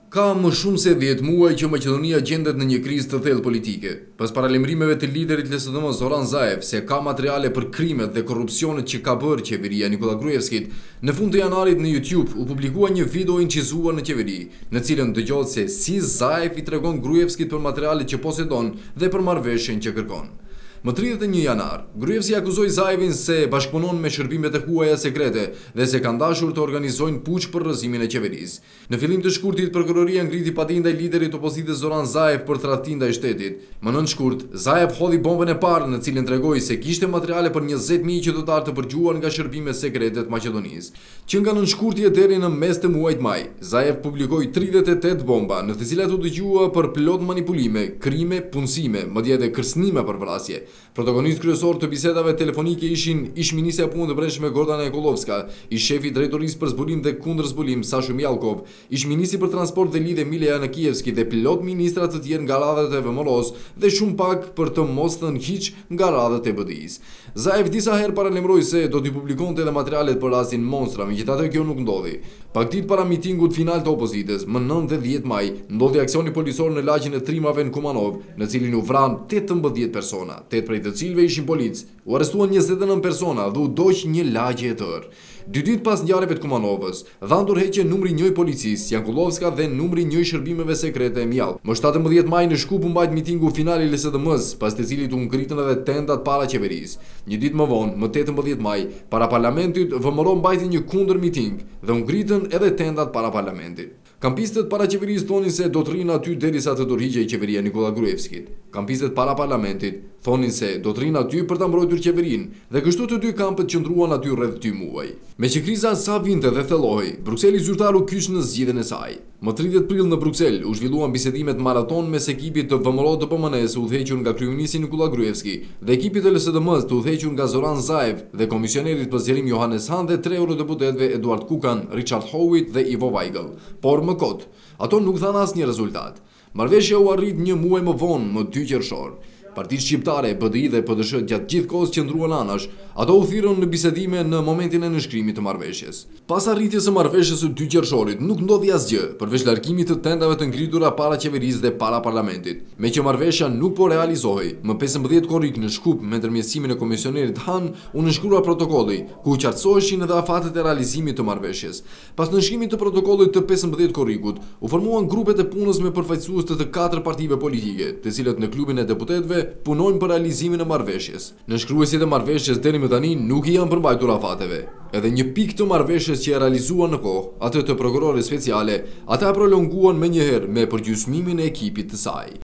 Ka më shumë se 10 muaj që Maqedonia gjendet në një krizë të thellë politike. Pas paralajmërimeve të liderit LSDM Zoran Zaev se ka materiale për krimet dhe korrupsionet që ka bërë qeveria Nikola Gruevskit, në fund të janarit në YouTube u publikua një video incizuar në qeveri, në cilën dëgjohet se si Zaev i tregon Gruevskit për materialet që posedon dhe për marrëveshjen që kërkon. Më 31 janar, Gruevski akuzoi Zaevin se bashkëpunon me shërbimet e huaja sekrete dhe se kanë dashur të organizojnë puç për rrëzimin e qeverisë. Në fillim të shkurtit, prokuroria ngriti padinë ndaj liderit të opozitës Zoran Zaev për tradhtim ndaj shtetit. Më nën shkurt, Zaev hodhi bombën e parë në cilën tregoi se kishte materiale për 20.000 qytetarë të përgjuar nga shërbimet sekrete të Maqedonisë. Që nga nën shkurtje deri në mes të muajit maj, Zaev publikoi 38 bomba, në të cilat u dëgjua për plot manipulime, krime, punësime, madje edhe kërcënime për vrasje. Protagonist kryesor të bisedave telefonike ishin ish-ministri e punëve të brendshme Gordana Ekolovska, ish-shefi i drejtorisë për zbulim dhe kundërzbulim Sasha Mjalkov, ish-ministri për transport dhe lidhje Milea Jankijevski dhe pilot ministra të tjerë nga radhët e VMRO-s dhe shumë pak për të mos thënë hiç nga radhët e BDI-s. Zaev disa herë paralajmëroi se do t'i publikonte edhe materialet për rastin Monstra, megjithatë kjo nuk ndodhi. Pak ditë para mitingut final të opozitës, më 9 dhe 10 maj, ndodhi aksioni policor në lagjen e Trimave në Kumanov, në cilin u vran 18 persona, 8 prej të cilëve ishin policë. U arrestuan 29 persona dhe u doq një lagje e tërë. 2 ditë pas ngjarjeve të Kumanovës, dhan ndërheqje numri 1 policisë, Jankulovska dhe numri 1 shërbimeve sekrete Mjall. Më 17 maj në Shkup u mbajt mitingu final i LSDM-s, pas të cilit u ngritën edhe tentat para qeverisë. Një ditë më vonë, më 18 maj, para parlamentit VMRO mbajti një kundër miting dhe u ngritën edhe tentat para parlamentit. Kampistët para qeverisë thonin se do të rrinë aty derisa të dorëhiqej qeveria Nikola Gruevskit. Kampistët para parlamentit thonin se do të rrinë aty për ta mbrojtur qeverinë dhe kështu të dy kampet qëndruan aty rreth 2 muaj. Me që kriza sa vinte dhe thellohej, Brukseli zyrtar u kyç në zgjidhjen e saj. Më 30 prill në Bruksel u zhvilluan bisedimet maraton mes ekipit të VMRO të PMN-s udhëhequr nga kryeministri Nikola Gruevski dhe ekipit të LSDM-s të udhëhequr nga Zoran Zaev dhe komisionerit për zgjerim Johannes Hahn dhe 3 eurodeputetëve Eduard Kukan, Richard Howitt dhe Ivo Weigl. Por më kot, ato nuk dhanë asnjë rezultat. Marrëveshja u arrit një muaj më vonë, më 2 qershor. Partitë shqiptare, BDI dhe PDSH gjatë gjithë kohës qëndruan anash, ato u thirrën në bisedime në momentin e nënshkrimit të marrëveshjes. Pas arritjes së marrëveshjes së 2 qershorit, nuk ndodhi asgjë, përveç largimit të tendave të ngritura para qeverisë dhe para parlamentit. Me që marrëveshja nuk po realizohej, më 15 korrik në Shkup me ndërmjetësimin e komisionerit Hahn u nënshkrua protokolli, ku qartësoheshin edhe afatet e realizimit të marrëveshjes. Pas nënshkrimit të protokollit të 15 korrikut, u formuan grupet e punës me përfaqësues të 4 partive politike, të cilët në klubin e deputetëve punojnë për realizimin e marrëveshjes. Nënshkruesit e marrëveshjes deri më tani nuk I janë përmbajtur afateve. Edhe një pikë të marrëveshjes që e realizuan në kohë, atë të prokurorit speciale, ata prolonguan menjëherë me përgjysmimin e ekipit të saj.